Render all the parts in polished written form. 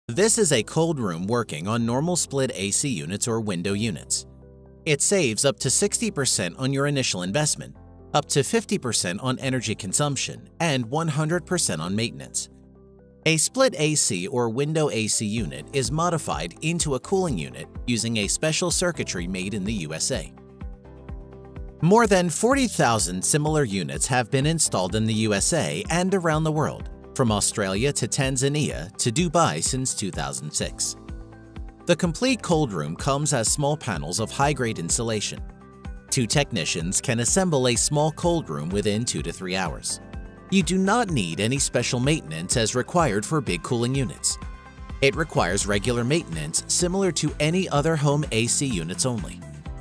This is a cold room working on normal split AC units or window units. It saves up to 60% on your initial investment, up to 50% on energy consumption, and 100% on maintenance. A split AC or window AC unit is modified into a cooling unit using a special circuitry made in the USA. More than 40,000 similar units have been installed in the USA and around the world, from Australia to Tanzania to Dubai since 2006. The complete cold room comes as small panels of high-grade insulation. 2 technicians can assemble a small cold room within 2 to 3 hours. You do not need any special maintenance as required for big cooling units. It requires regular maintenance similar to any other home AC units only.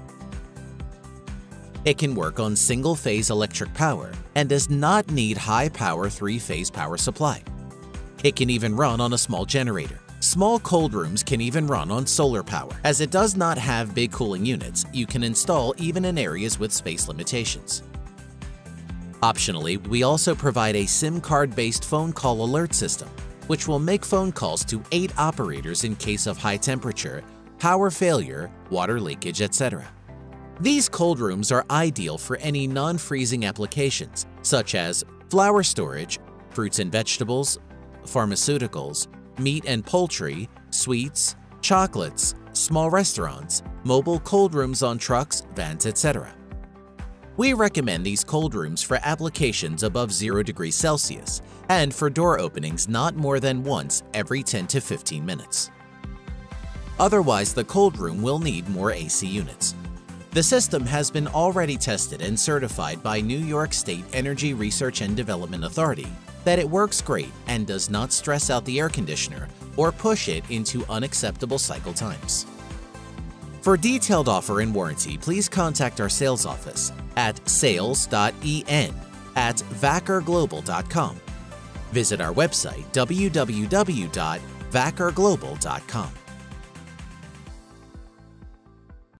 It can work on single-phase electric power and does not need high-power 3-phase power supply. It can even run on a small generator. Small cold rooms can even run on solar power. As it does not have big cooling units, you can install even in areas with space limitations. Optionally, we also provide a SIM card-based phone call alert system, which will make phone calls to 8 operators in case of high temperature, power failure, water leakage, etc. These cold rooms are ideal for any non-freezing applications, such as flour storage, fruits and vegetables, pharmaceuticals, meat and poultry, sweets, chocolates, small restaurants, mobile cold rooms on trucks, vans, etc. We recommend these cold rooms for applications above 0 degrees Celsius and for door openings not more than once every 10 to 15 minutes. Otherwise, the cold room will need more AC units. The system has been already tested and certified by New York State Energy Research and Development Authority that it works great and does not stress out the air conditioner or push it into unacceptable cycle times. For detailed offer and warranty, please contact our sales office at sales.en@vacrglobal.com. Visit our website www.vacrglobal.com.